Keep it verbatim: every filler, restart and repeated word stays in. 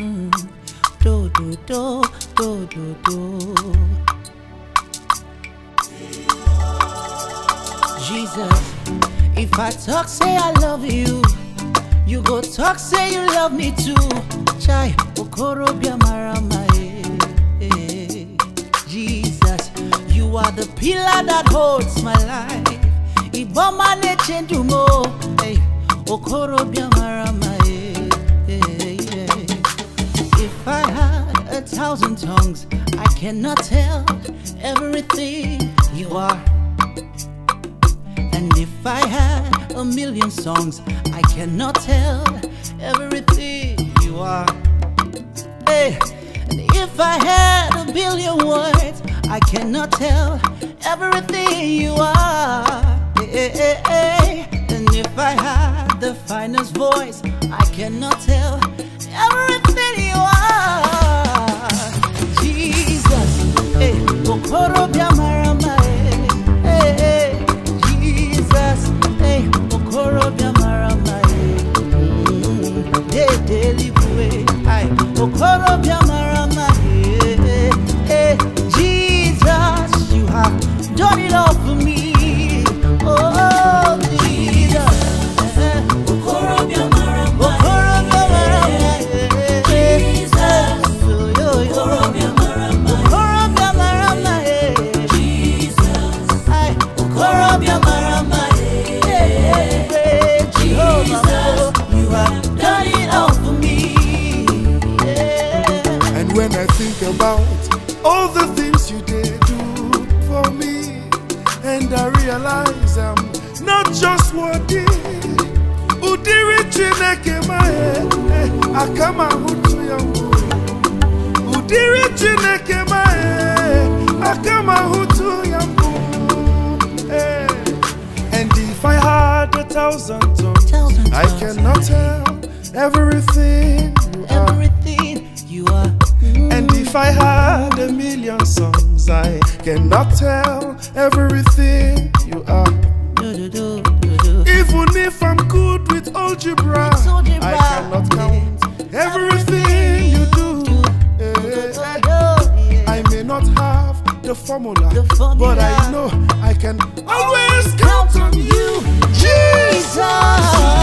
Mm. Do do do do do do. Jesus, if I talk say I love you, you go talk say you love me too. Chai Okorobia marama. Jesus, you are the pillar that holds my life. Iboma ne chendumo, hey, Okorobia marama. If I had a thousand tongues, I cannot tell everything you are. And if I had a million songs, I cannot tell everything you are. Hey, and if I had a billion words, I cannot tell everything you are. Hey, hey, hey. And if I had the finest voice, I cannot tell everything you are. Jesus, hey, Okorobia marama, hey, hey, Jesus, hey, Okorobia marama, hey, daily way, hey, Okorobia marama, hey, hey, Jesus, you have done it all for me. Oh, Jesus, Okorobia marama, Okorobia marama, Jesus, Okorobia marama, Okorobia marama, Jesus, ay, Okorobia marama, Jehovah, you have done it all for me. Yeah. And when I think about all the things you did do for me, and I realize I'm not just worthy. Udiri chineke mae, akama hutu yangu. Udiri chineke mae, akama hutu yangu. And if I had a thousand tongues, thousand I cannot tell everything you are. Everything you are. Mm. And if I had a million songs, I cannot tell everything you are. Do, do, do, do, do. Even if I'm good with algebra, algebra. I cannot count everything you do. Yeah. I may not have the formula, the formula, but I know I can always count on you, Jesus.